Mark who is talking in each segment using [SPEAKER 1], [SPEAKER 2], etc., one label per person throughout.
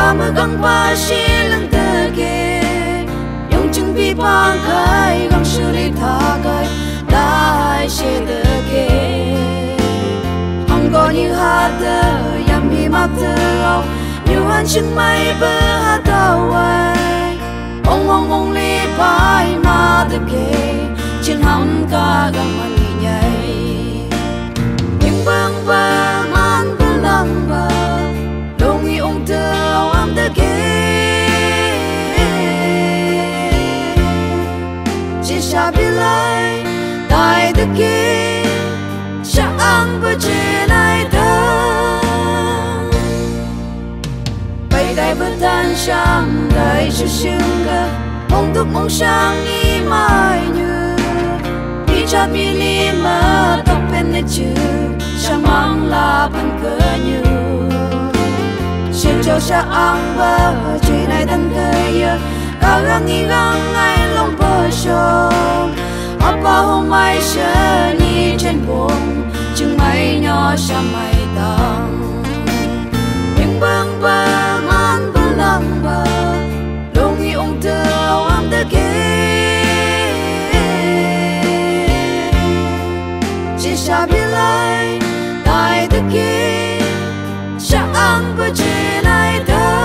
[SPEAKER 1] mơ găng ba xí lưng tơ kê yong chừng bi bang khai găng sư đi tha khai đại xé tơ kê hong có như hát tơ yam hi mắc tơ như han chừng mây bơ hát tao ai ông li pai ma tơ kê trên hầm ca găng man nhị nhảy những bang bang man bơ lăng bơ đông y ông tơ am tơ kê chỉ sa bi lai tai tơ kê sa ang bơ che lai tơ bay đại bơ tan sang đại sự sương cơ mong thức mong sang nghi mai như đi cha mi li mà tóc bên nơi chữ sang mang là phần cơ như xin cho sa ang bơ chơi này thân cây cả gang nghi gang ngay lòng bờ sông ấp bao hôm mai sẽ đi trên buồng chừng mây nhỏ sa mây tang những băng bơ man bơ lăng bơ đông y ông tơ am tơ kê chỉ sa bi lai tai tơ kê sa ang bơ che lai tơ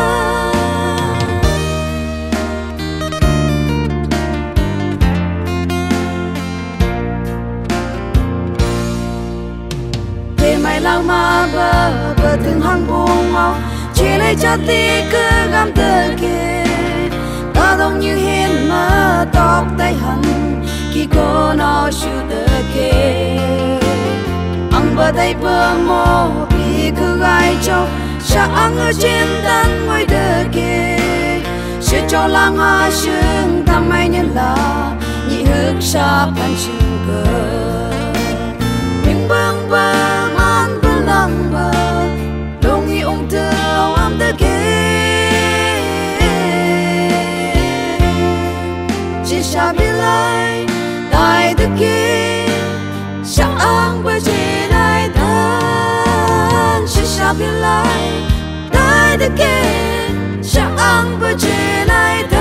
[SPEAKER 1] thế mai lang ma bơ bơ từng hang buông ngao chỉ lấy cha ti cứ gam tơ kê ta đông như hiên mà tóc tay hằn khi cô nó siêu tơ kê ăn bơ tay bơ mô bị cứ gai châu sa ăn ở trên tan ngồi tơ kê sẽ cho lang hoa sương tham mai nhân là nhị hước sa pan sương cơ những băng bơ man bơ lăng bơ đông y ông tơ am tơ kê chỉ sa bi lai tai tơ kê sa ang bơ che lai tan chỉ sa bi lai tai tơ kê sa ang bơ che lai